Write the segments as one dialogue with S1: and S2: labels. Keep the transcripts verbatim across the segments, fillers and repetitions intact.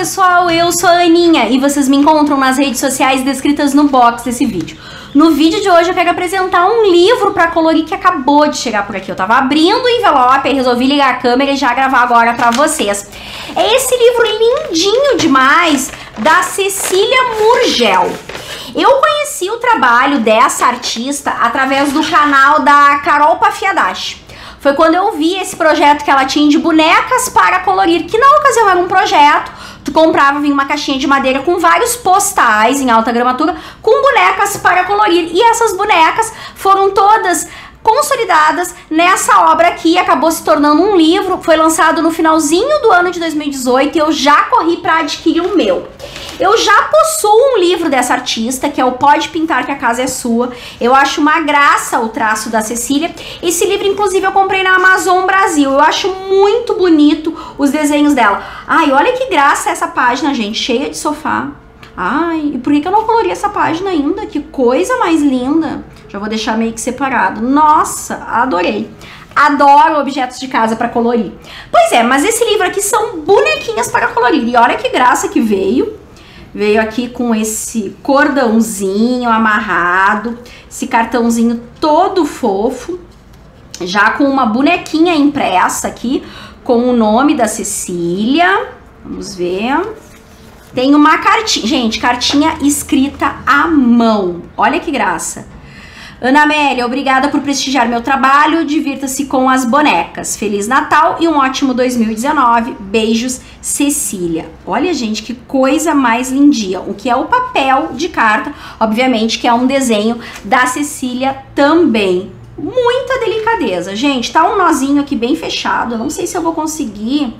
S1: pessoal, eu sou a Aninha e vocês me encontram nas redes sociais descritas no box desse vídeo. No vídeo de hoje eu quero apresentar um livro para colorir que acabou de chegar por aqui. Eu tava abrindo o envelope e resolvi ligar a câmera e já gravar agora para vocês. É esse livro lindinho demais da Cecília Murgel. Eu conheci o trabalho dessa artista através do canal da Carol Pafiadashi. Foi quando eu vi esse projeto que ela tinha de bonecas para colorir, que na ocasião era um projeto, tu comprava, vinha uma caixinha de madeira com vários postais em alta gramatura, com bonecas para colorir. E essas bonecas foram todas consolidadas nessa obra aqui, acabou se tornando um livro, foi lançado no finalzinho do ano de dois mil e dezoito e eu já corri para adquirir o meu. Eu já possuo um livro dessa artista, que é o Pode Pintar que a Casa é Sua. Eu acho uma graça o traço da Cecília. Esse livro, inclusive, eu comprei na Amazon Brasil. Eu acho muito bonito os desenhos dela. Ai, olha que graça essa página, gente, cheia de sofá. Ai, e por que que eu não colori essa página ainda? Que coisa mais linda. Já vou deixar meio que separado. Nossa, adorei. Adoro objetos de casa para colorir. Pois é, mas esse livro aqui são bonequinhas para colorir. E olha que graça que veio. Veio aqui com esse cordãozinho amarrado, esse cartãozinho todo fofo, já com uma bonequinha impressa aqui, com o nome da Cecília. Vamos ver. Tem uma cartinha, gente, cartinha escrita à mão. Olha que graça. Ana Amélia, obrigada por prestigiar meu trabalho, divirta-se com as bonecas. Feliz Natal e um ótimo dois mil e dezenove. Beijos, Cecília. Olha, gente, que coisa mais lindinha. O que é o papel de carta, obviamente que é um desenho da Cecília também. Muita delicadeza. Gente, tá um nozinho aqui bem fechado. Eu não sei se eu vou conseguir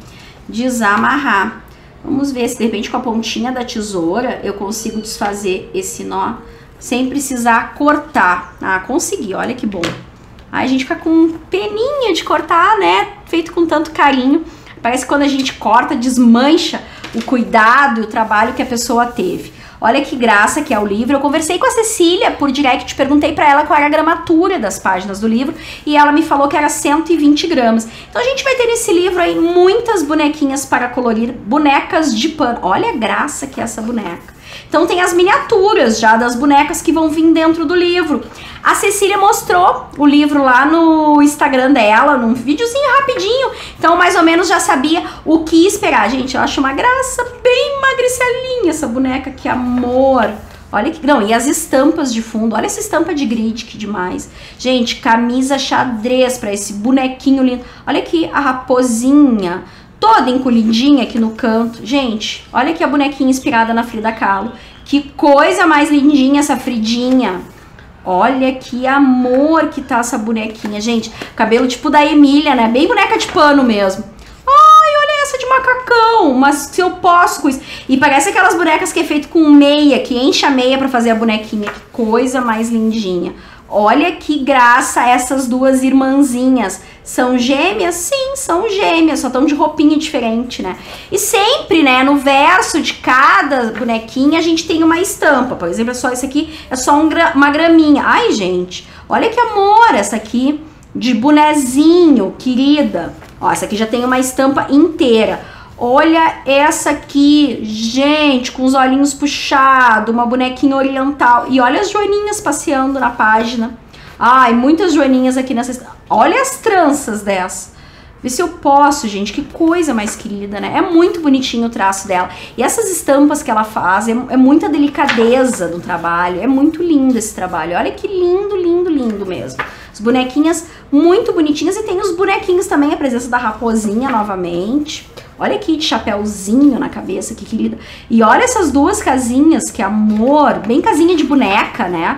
S1: desamarrar. Vamos ver se de repente com a pontinha da tesoura eu consigo desfazer esse nó sem precisar cortar. Ah, consegui, olha que bom. Aí a gente fica com peninha de cortar, né? Feito com tanto carinho. Parece que quando a gente corta, desmancha o cuidado e o trabalho que a pessoa teve. Olha que graça que é o livro. Eu conversei com a Cecília por direct, perguntei pra ela qual era a gramatura das páginas do livro e ela me falou que era cento e vinte gramas. Então a gente vai ter nesse livro aí muitas bonequinhas para colorir, bonecas de pano. Olha a graça que é essa boneca. Então tem as miniaturas já das bonecas que vão vir dentro do livro. A Cecília mostrou o livro lá no Instagram dela, num videozinho rapidinho. Então mais ou menos já sabia o que esperar. Gente, eu acho uma graça, bem magricelinha essa boneca, que amor. Olha que... Não, e as estampas de fundo. Olha essa estampa de grid, que demais. Gente, camisa xadrez pra esse bonequinho lindo. Olha aqui a raposinha toda encolhidinha aqui no canto. Gente, olha aqui a bonequinha inspirada na Frida Kahlo. Que coisa mais lindinha essa Fridinha. Olha que amor que tá essa bonequinha. Gente, cabelo tipo da Emília, né? Bem boneca de pano mesmo. Ai, olha essa de macacão. Mas se eu posso com isso. E parece aquelas bonecas que é feito com meia, que enche a meia pra fazer a bonequinha. Que coisa mais lindinha. Olha que graça essas duas irmãzinhas. São gêmeas? Sim, são gêmeas, só estão de roupinha diferente, né? E sempre, né, no verso de cada bonequinha a gente tem uma estampa. Por exemplo, é só esse aqui, é só um gra uma graminha. Ai, gente, olha que amor essa aqui de bonezinho, querida. Ó, essa aqui já tem uma estampa inteira. Olha essa aqui, gente, com os olhinhos puxados, uma bonequinha oriental. E olha as joaninhas passeando na página. Ai, muitas joaninhas aqui nessa... Olha as tranças dessa. Vê se eu posso, gente. Que coisa mais querida, né? É muito bonitinho o traço dela. E essas estampas que ela faz, é, é muita delicadeza no trabalho. É muito lindo esse trabalho. Olha que lindo, lindo, lindo mesmo. As bonequinhas muito bonitinhas. E tem os bonequinhos também, a presença da raposinha novamente. Olha aqui de chapéuzinho na cabeça, que querida. E olha essas duas casinhas, que amor. Bem casinha de boneca, né?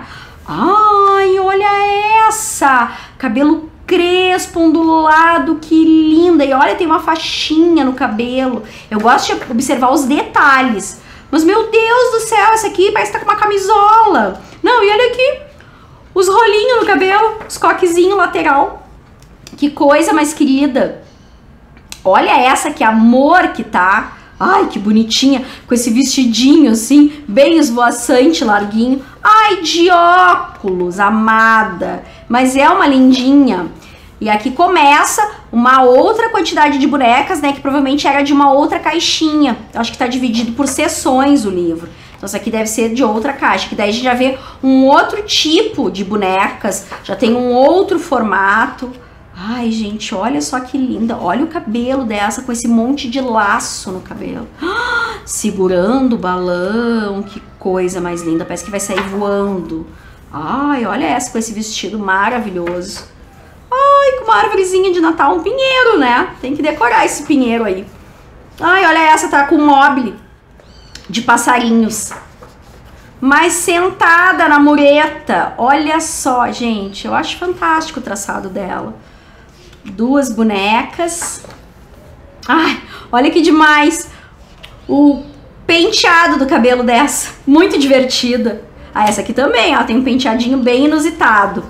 S1: Ai, olha essa. Cabelo crespo, ondulado, que linda. E olha, tem uma faixinha no cabelo. Eu gosto de observar os detalhes. Mas, meu Deus do céu, essa aqui parece que tá com uma camisola. Não, e olha aqui. Os rolinhos no cabelo, os coquezinhos lateral. Que coisa mais querida. Olha essa, que amor que tá. Ai, que bonitinha, com esse vestidinho assim, bem esvoaçante, larguinho. Ai, de óculos, amada. Mas é uma lindinha. E aqui começa uma outra quantidade de bonecas, né, que provavelmente era de uma outra caixinha. Eu acho que tá dividido por seções o livro. Então isso aqui deve ser de outra caixa, que daí a gente já vê um outro tipo de bonecas, já tem um outro formato. Ai, gente, olha só que linda. Olha o cabelo dessa com esse monte de laço no cabelo. Ah, segurando o balão, que coisa mais linda. Parece que vai sair voando. Ai, olha essa com esse vestido maravilhoso. Ai, com uma árvorezinha de Natal, um pinheiro, né? Tem que decorar esse pinheiro aí. Ai, olha essa, tá com mobile de passarinhos. Mas sentada na mureta. Olha só, gente. Eu acho fantástico o traçado dela. Duas bonecas. Ai, olha que demais. O penteado do cabelo dessa. Muito divertida. Ah, essa aqui também, ó. Tem um penteadinho bem inusitado.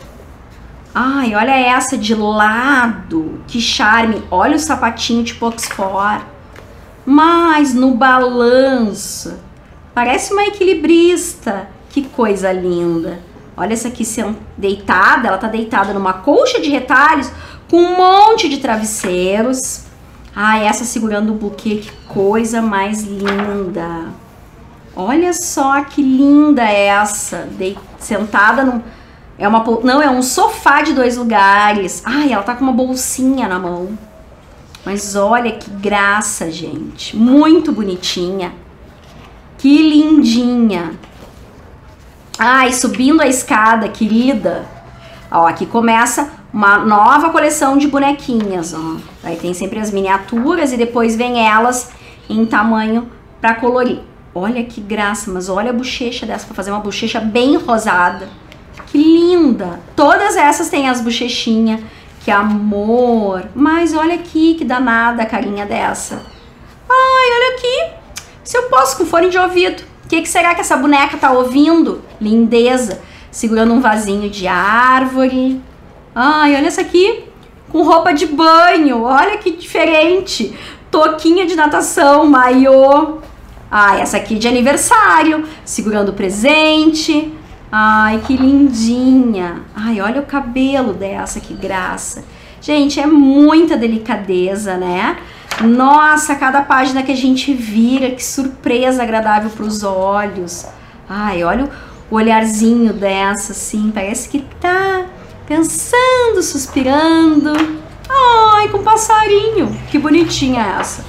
S1: Ai, olha essa de lado. Que charme. Olha o sapatinho tipo Oxford. Mas no balanço. Parece uma equilibrista. Que coisa linda. Olha essa aqui deitada. Ela tá deitada numa colcha de retalhos com um monte de travesseiros. Ah, essa segurando o buquê. Que coisa mais linda. Olha só que linda essa. De... Sentada num... É uma... Não, é um sofá de dois lugares. Ai, ela tá com uma bolsinha na mão. Mas olha que graça, gente. Muito bonitinha. Que lindinha. Ai, subindo a escada, querida. Ó, aqui começa uma nova coleção de bonequinhas, ó. Aí tem sempre as miniaturas e depois vem elas em tamanho pra colorir. Olha que graça, mas olha a bochecha dessa, pra fazer uma bochecha bem rosada. Que linda. Todas essas têm as bochechinhas. Que amor. Mas olha aqui, que danada a carinha dessa. Ai, olha aqui. Se eu posso com fone de ouvido. O que, que será que essa boneca tá ouvindo? Lindeza. Segurando um vasinho de árvore. Ai, olha essa aqui. Com roupa de banho. Olha que diferente. Toquinha de natação, maiô. Ai, essa aqui de aniversário. Segurando o presente. Ai, que lindinha. Ai, olha o cabelo dessa, que graça. Gente, é muita delicadeza, né? Nossa, cada página que a gente vira, que surpresa agradável para os olhos. Ai, olha o olharzinho dessa, assim, parece que tá pensando, suspirando. Ai, com um passarinho. Que bonitinha essa.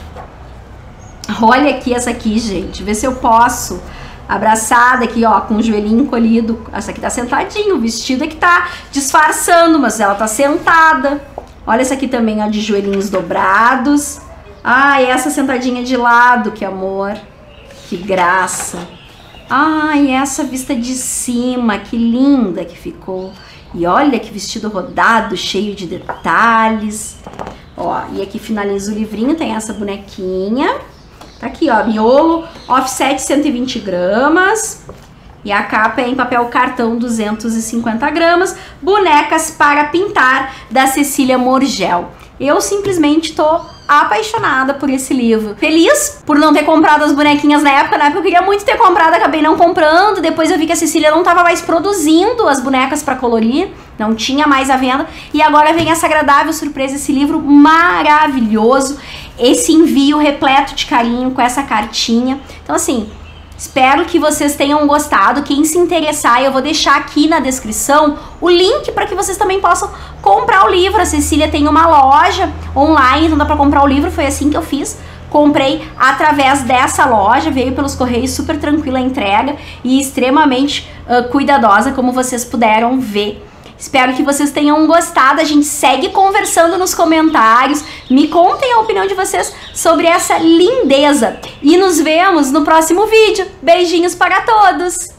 S1: Olha aqui essa aqui, gente. Vê se eu posso... Abraçada aqui, ó, com o joelhinho encolhido. Essa aqui tá sentadinha, o vestido é que tá disfarçando, mas ela tá sentada. Olha essa aqui também, ó, de joelhinhos dobrados. Ai, essa sentadinha de lado, que amor. Que graça. Ai, essa vista de cima, que linda que ficou. E olha que vestido rodado, cheio de detalhes. Ó, e aqui finaliza o livrinho, tem essa bonequinha. Tá aqui, ó, miolo, offset cento e vinte gramas. E a capa é em papel cartão duzentos e cinquenta gramas. Bonecas para pintar, da Cecília Morgel. Eu simplesmente tô apaixonada por esse livro. Feliz por não ter comprado as bonequinhas na época, né? Porque eu queria muito ter comprado, acabei não comprando. Depois eu vi que a Cecília não tava mais produzindo as bonecas para colorir. Não tinha mais à venda. E agora vem essa agradável surpresa, esse livro maravilhoso. Esse envio repleto de carinho com essa cartinha. Então, assim, espero que vocês tenham gostado. Quem se interessar, eu vou deixar aqui na descrição o link para que vocês também possam comprar o livro. A Cecília tem uma loja online, então dá para comprar o livro. Foi assim que eu fiz. Comprei através dessa loja, veio pelos correios, super tranquila a entrega e extremamente uh, cuidadosa, como vocês puderam ver. Espero que vocês tenham gostado. A gente segue conversando nos comentários. Me contem a opinião de vocês sobre essa lindeza. E nos vemos no próximo vídeo. Beijinhos para todos!